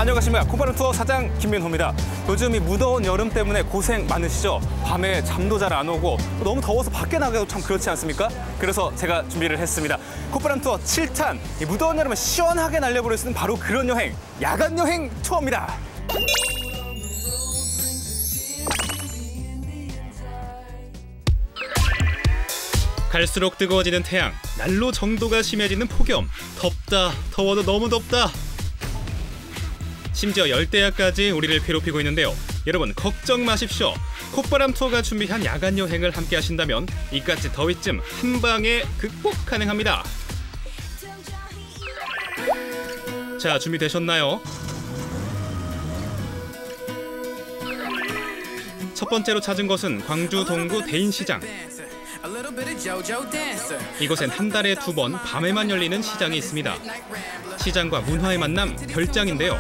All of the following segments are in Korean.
안녕하십니까. 코바람 투어 사장 김민호입니다. 요즘 이 무더운 여름 때문에 고생 많으시죠? 밤에 잠도 잘 안 오고 너무 더워서 밖에 나가도 참 그렇지 않습니까? 그래서 제가 준비를 했습니다. 코바람 투어 7탄, 이 무더운 여름을 시원하게 날려버릴 수 있는 바로 그런 여행, 야간 여행 투어입니다. 갈수록 뜨거워지는 태양, 난로 정도가 심해지는 폭염. 덥다, 더워도 너무 덥다. 심지어 열대야까지 우리를 괴롭히고 있는데요. 여러분 걱정 마십시오. 콧바람 투어가 준비한 야간 여행을 함께 하신다면 이까지 더위쯤 한 방에 극복 가능합니다. 자, 준비되셨나요? 첫 번째로 찾은 것은 광주 동구 대인시장. 이곳엔 한 달에 2번 밤에만 열리는 시장이 있습니다. 시장과 문화의 만남, 별장인데요.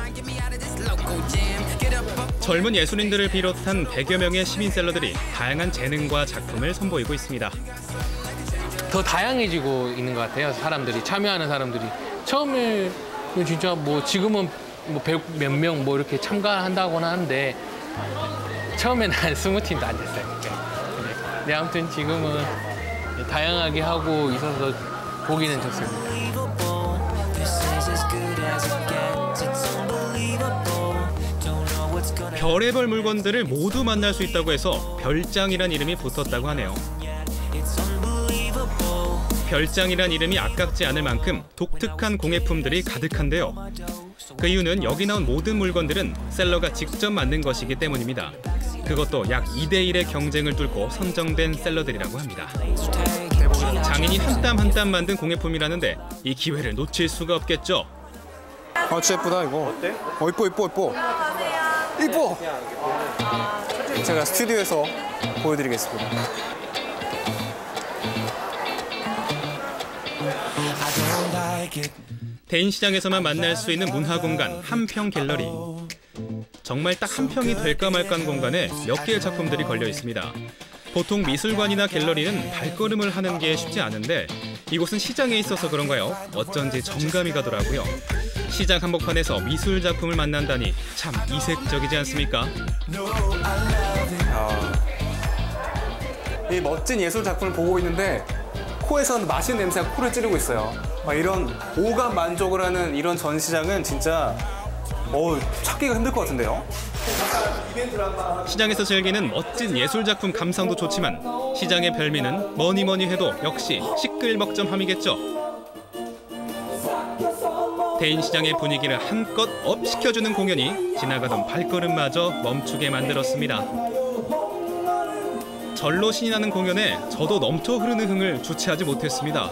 젊은 예술인들을 비롯한 100여 명의 시민셀러들이 다양한 재능과 작품을 선보이고 있습니다. 더 다양해지고 있는 것 같아요. 사람들이, 참여하는 사람들이. 처음에 진짜 뭐 지금은 뭐 100 몇 명 뭐 이렇게 참가한다고는 하는데 처음에는 한 20팀도 안 됐어요. 네, 아무튼 지금은 다양하게 하고 있어서 보기는 좋습니다. 별의별 물건들을 모두 만날 수 있다고 해서 별장이란 이름이 붙었다고 하네요. 별장이란 이름이 아깝지 않을 만큼 독특한 공예품들이 가득한데요. 그 이유는 여기 나온 모든 물건들은 셀러가 직접 만든 것이기 때문입니다. 그것도 약 2대1의 경쟁을 뚫고 선정된 셀러들이라고 합니다. 장인이 한 땀 한 땀 만든 공예품이라는데 이 기회를 놓칠 수가 없겠죠. 진짜 예쁘다 이거. 어때? 이뻐. 이뻐. 제가 스튜디오에서 보여드리겠습니다. 대인시장에서만 만날 수 있는 문화공간 한평 갤러리. 정말 딱 한 평이 될까 말까한 공간에 몇 개의 작품들이 걸려 있습니다. 보통 미술관이나 갤러리는 발걸음을 하는 게 쉽지 않은데 이곳은 시장에 있어서 그런가요? 어쩐지 정감이 가더라고요. 시장 한복판에서 미술 작품을 만난다니 참 이색적이지 않습니까? 이 멋진 예술 작품을 보고 있는데 코에서는 맛있는 냄새가 코를 찌르고 있어요. 이런 오감 만족을 하는 이런 전시장은 진짜 찾기가 힘들 것 같은데요? 시장에서 즐기는 멋진 예술작품 감상도 좋지만 시장의 별미는 뭐니 해도 역시 시끌벅점함이겠죠. 대인시장의 분위기를 한껏 업시켜주는 공연이 지나가던 발걸음마저 멈추게 만들었습니다. 절로 신이 나는 공연에 저도 넘쳐 흐르는 흥을 주체하지 못했습니다.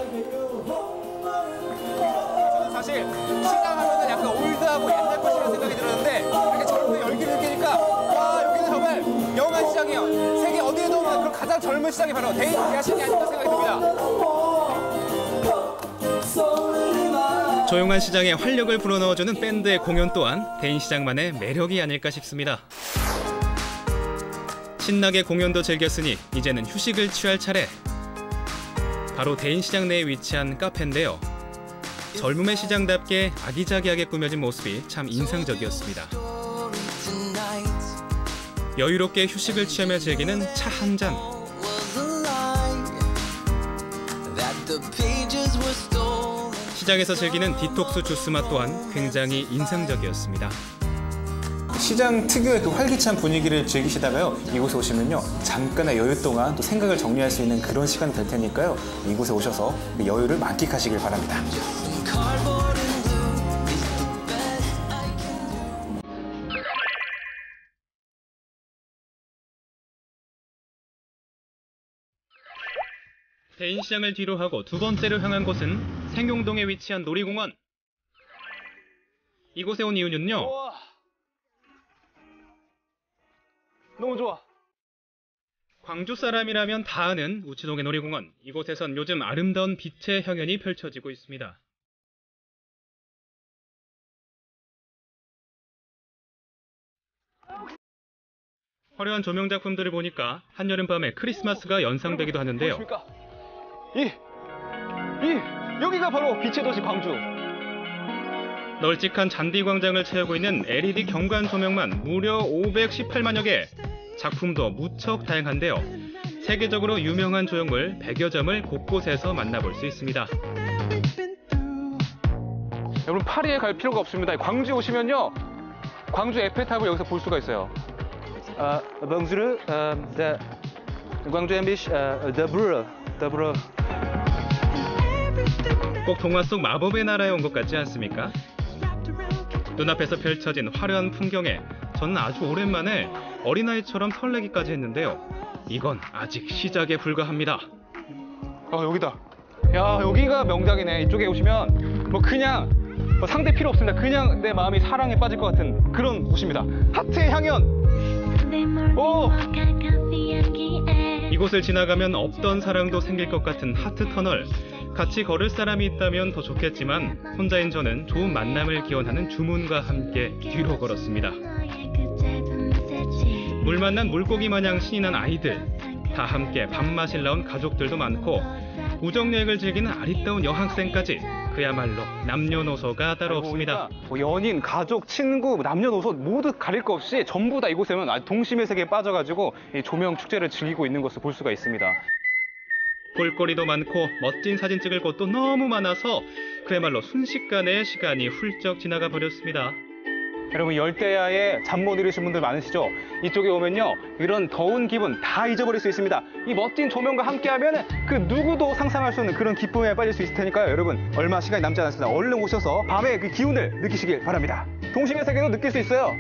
사실 시장 하면은 약간 올드하고 옛날 것이라는 생각이 들었는데 이렇게 젊은 열기를 느끼니까 와, 여기는 정말 영한 시장이에요. 세계 어디에도 없는 그런 가장 젊은 시장이 바로 대인야시장이 아닐까 생각이 듭니다. 조용한 시장에 활력을 불어넣어주는 밴드의 공연 또한 대인시장만의 매력이 아닐까 싶습니다. 신나게 공연도 즐겼으니 이제는 휴식을 취할 차례. 바로 대인시장 내에 위치한 카페인데요. 젊음의 시장답게 아기자기하게 꾸며진 모습이 참 인상적이었습니다. 여유롭게 휴식을 취하며 즐기는 차 한 잔. 시장에서 즐기는 디톡스 주스 맛 또한 굉장히 인상적이었습니다. 시장 특유의 그 활기찬 분위기를 즐기시다가요, 이곳에 오시면요 잠깐의 여유 동안 또 생각을 정리할 수 있는 그런 시간이 될 테니까요, 이곳에 오셔서 그 여유를 만끽하시길 바랍니다. 대인시장을 뒤로 하고 두 번째로 향한 곳은 생용동에 위치한 놀이공원. 이곳에 온 이유는요. 우와. 너무 좋아. 광주 사람이라면 다 아는 우치동의 놀이공원. 이곳에선 요즘 아름다운 빛의 향연이 펼쳐지고 있습니다. 화려한 조명 작품들을 보니까 한여름밤에 크리스마스가 연상되기도 하는데요. 여기가 바로 빛의 도시 광주. 널찍한 잔디광장을 채우고 있는 LED 경관 조명만 무려 518만여 개. 작품도 무척 다양한데요. 세계적으로 유명한 조형물 100여 점을 곳곳에서 만나볼 수 있습니다. 여러분 파리에 갈 필요가 없습니다. 광주에 오시면요. 광주 에펠탑을 여기서 볼 수가 있어요. Bonjour, 광주 엠비시, the Brûle. 꼭 동화 속 마법의 나라에 온 것 같지 않습니까? 눈앞에서 펼쳐진 화려한 풍경에 저는 아주 오랜만에 어린아이처럼 설레기까지 했는데요. 이건 아직 시작에 불과합니다. 여기다. 야, 여기가 명당이네. 이쪽에 오시면 뭐 그냥 상대 필요 없습니다. 그냥 내 마음이 사랑에 빠질 것 같은 그런 곳입니다. 하트의 향연. 오! 이곳을 지나가면 없던 사랑도 생길 것 같은 하트 터널. 같이 걸을 사람이 있다면 더 좋겠지만 혼자인 저는 좋은 만남을 기원하는 주문과 함께 뒤로 걸었습니다. 물 만난 물고기 마냥 신이 난 아이들, 다 함께 밥 마실 나온 가족들도 많고 우정여행을 즐기는 아리따운 여학생까지 그야말로 남녀노소가 따로 없습니다. 뭐 연인, 가족, 친구, 남녀노소 모두 가릴 거 없이 전부 다 이곳에 오면 동심의 세계에 빠져가지고 이 조명 축제를 즐기고 있는 것을 볼 수가 있습니다. 볼거리도 많고 멋진 사진 찍을 곳도 너무 많아서 그야말로 순식간에 시간이 훌쩍 지나가 버렸습니다. 여러분 열대야에 잠 못 이루신 분들 많으시죠? 이쪽에 오면요 이런 더운 기분 다 잊어버릴 수 있습니다. 이 멋진 조명과 함께하면 그 누구도 상상할 수 없는 그런 기쁨에 빠질 수 있을 테니까요. 여러분 얼마 시간이 남지 않았습니다. 얼른 오셔서 밤의 그 기운을 느끼시길 바랍니다. 동심의 세계도 느낄 수 있어요.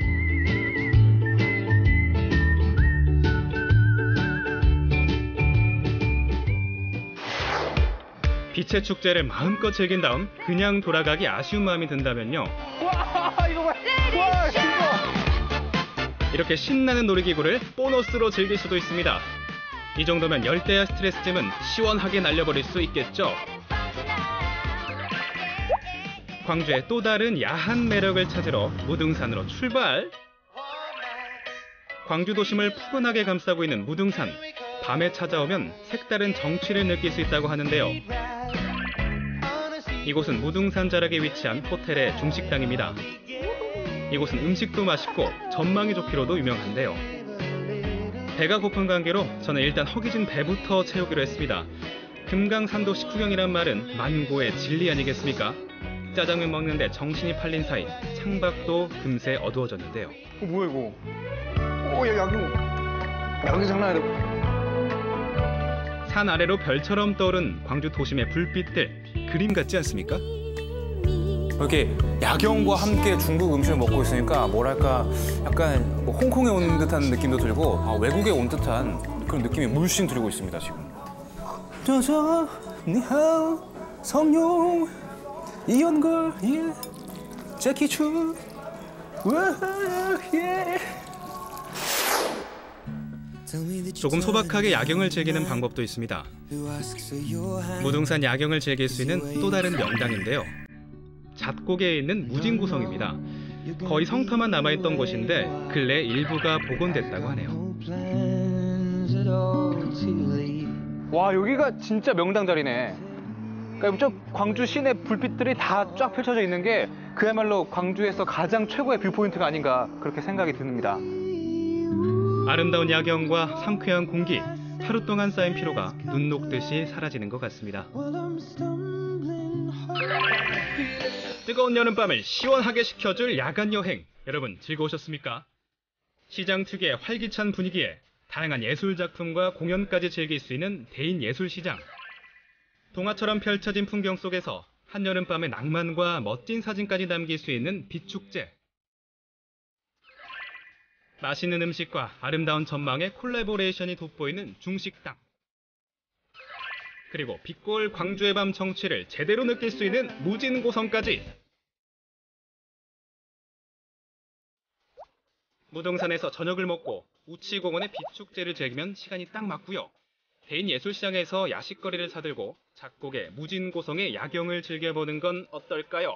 빛의 축제를 마음껏 즐긴 다음 그냥 돌아가기 아쉬운 마음이 든다면요. 와 이거 봐. 와 이거. 이렇게 신나는 놀이기구를 보너스로 즐길 수도 있습니다. 이 정도면 열대야 스트레스쯤은 시원하게 날려버릴 수 있겠죠. 광주의 또 다른 야한 매력을 찾으러 무등산으로 출발! 광주 도심을 푸근하게 감싸고 있는 무등산. 밤에 찾아오면 색다른 정취를 느낄 수 있다고 하는데요. 이곳은 무등산 자락에 위치한 호텔의 중식당입니다. 이곳은 음식도 맛있고 전망이 좋기로도 유명한데요. 배가 고픈 관계로 저는 일단 허기진 배부터 채우기로 했습니다. 금강산도 식후경이란 말은 만고의 진리 아니겠습니까? 짜장면 먹는데 정신이 팔린 사이 창밖도 금세 어두워졌는데요. 뭐야 이거? 야 야경 장난 아니다. 산 아래로 별처럼 떠오른 광주 도심의 불빛들, 그림 같지 않습니까? 이렇게 야경과 함께 중국 음식을 먹고 있으니까 뭐랄까 약간 뭐 홍콩에 온 듯한 느낌도 들고 외국에 온 듯한 그런 느낌이 물씬 들고 있습니다 지금. 저저 니하오 성룡 이연걸 예 재키추 예. 조금 소박하게 야경을 즐기는 방법도 있습니다. 무등산 야경을 즐길 수 있는 또 다른 명당인데요. 잣곡에 있는 무진구성입니다. 거의 성터만 남아있던 곳인데 근래 일부가 복원됐다고 하네요. 와 여기가 진짜 명당 자리네. 그러니까 저 광주 시내 불빛들이 다 쫙 펼쳐져 있는 게 그야말로 광주에서 가장 최고의 뷰포인트가 아닌가 그렇게 생각이 듭니다. 아름다운 야경과 상쾌한 공기, 하루 동안 쌓인 피로가 눈 녹듯이 사라지는 것 같습니다. 뜨거운 여름밤을 시원하게 식혀줄 야간 여행, 여러분 즐거우셨습니까? 시장 특유의 활기찬 분위기에 다양한 예술 작품과 공연까지 즐길 수 있는 대인 예술시장. 동화처럼 펼쳐진 풍경 속에서 한여름밤의 낭만과 멋진 사진까지 남길 수 있는 빛축제. 맛있는 음식과 아름다운 전망의 콜라보레이션이 돋보이는 중식당. 그리고 빛골 광주의 밤 정취를 제대로 느낄 수 있는 무진고성까지. 무등산에서 저녁을 먹고 우치공원의 빛축제를 즐기면 시간이 딱 맞고요. 대인예술시장에서 야식거리를 사들고 잣곡의 무진고성의 야경을 즐겨보는 건 어떨까요?